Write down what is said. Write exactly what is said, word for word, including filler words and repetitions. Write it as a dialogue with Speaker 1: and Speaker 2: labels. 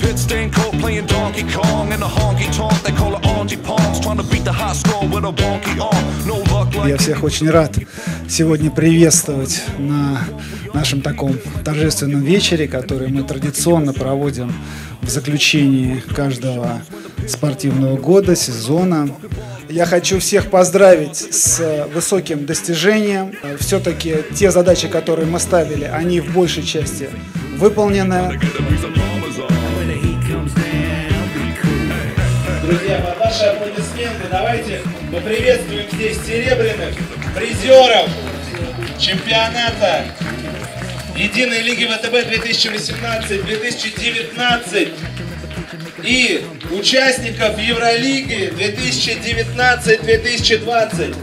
Speaker 1: Pit stain coat playing Donkey Kong and a honky tonk they call it Auntie Palms trying to beat the high score with a wonky arm. No luck like.
Speaker 2: Я всех очень рад сегодня приветствовать на нашем таком торжественном вечере, который мы традиционно проводим в заключении каждого спортивного года, сезона. Я хочу всех поздравить с высоким достижением. Все-таки те задачи, которые мы ставили, они в большей части выполнены.
Speaker 3: Друзья, под ваши аплодисменты давайте поприветствуем здесь серебряных призеров чемпионата Единой лиги ВТБ две тысячи восемнадцать — две тысячи девятнадцать и участников Евролиги две тысячи девятнадцать — две тысячи двадцать.